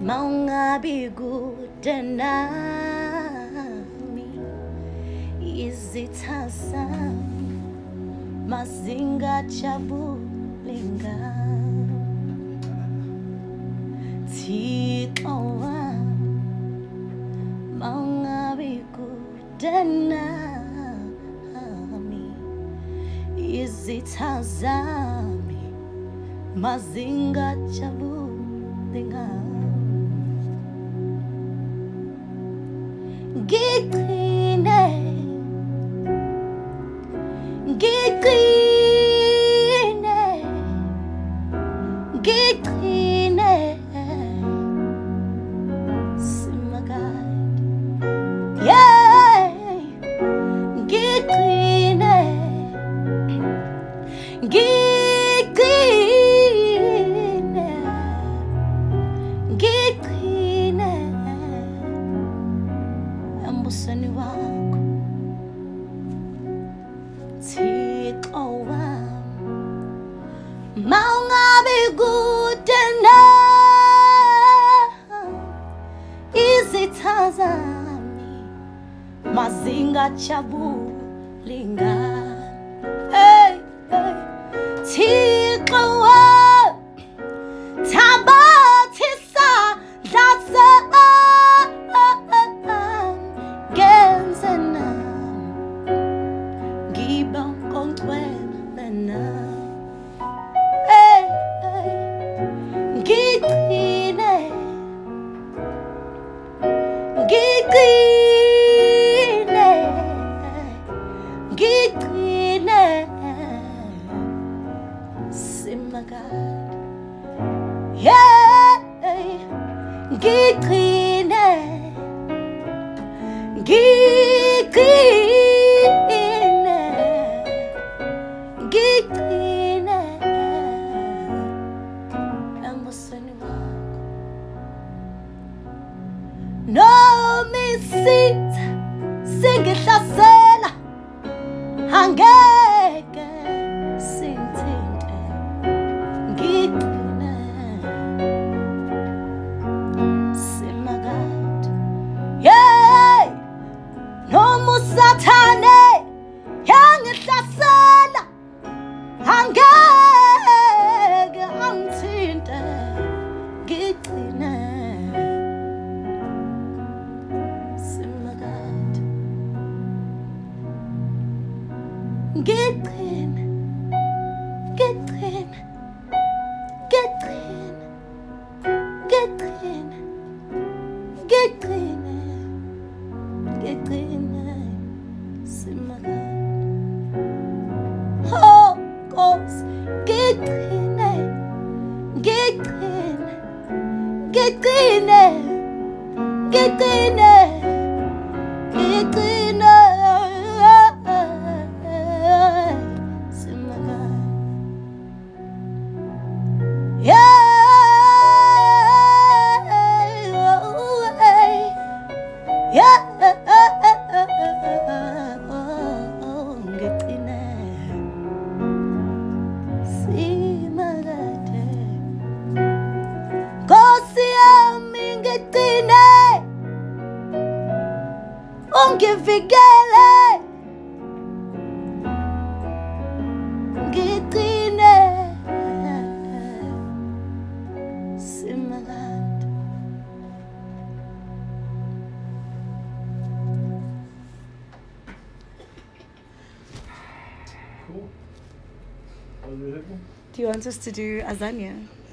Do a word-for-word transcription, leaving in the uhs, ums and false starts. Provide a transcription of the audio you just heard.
Maungabi kude nami izitha zami mazingajabule ngami Thixo wami maungabi kude nami izitha zami mazingajabule ngami Giqine Giqine Giqine Simagad Yeah Giqine Giqine Giqine Embusweni wakho Thixo wami Maungabi kude nami izitha zami mazingajabule ngami Hey hey Thixo wami thabathisa dlasa Hey, hey, Giqine, Giqine, Giqine, Simagad, yeah, Giqine, Giqine, Giqine, embusweni wakho noma isitha singihlasela angeke singithinte Giqine Simagad yeah noma usathane yangihlasela angeke angithinte Giqine Simagad Giqine Giqine Giqine Giqine Giqine Giqine Simagad Oh Nkosi Giqine Giqine Giqine Giqine Giqine Simagad Yeah Yeah Giqine Simagad Nkosi yami Giqine ungivikele Giqine Simagad Cool. Do you want us to do Azania?